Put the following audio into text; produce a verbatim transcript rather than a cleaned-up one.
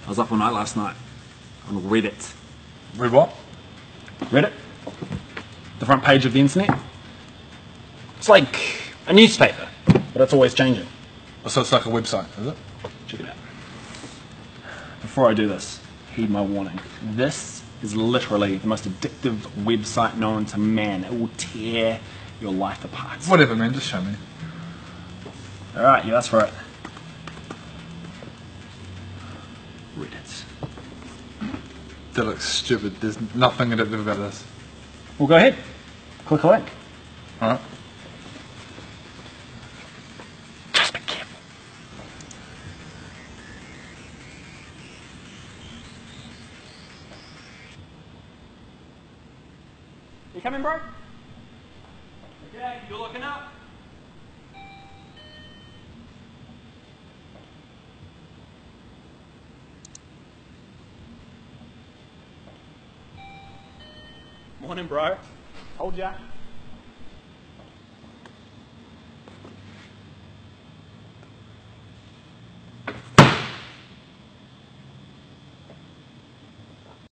was up all night last night on Reddit. Read what? Reddit? The front page of the internet? It's like a newspaper, but it's always changing. So it's like a website, is it? Check it out. Before I do this, heed my warning. This is literally the most addictive website known to man. It will tear your life apart. Whatever, man, just show me. Alright, you asked for it. Reddit. That looks stupid. There's nothing addictive about this. Well, go ahead. Click a link. Alright. Just be careful. You coming, bro? Okay, you're looking up. Morning, bro. Told ya.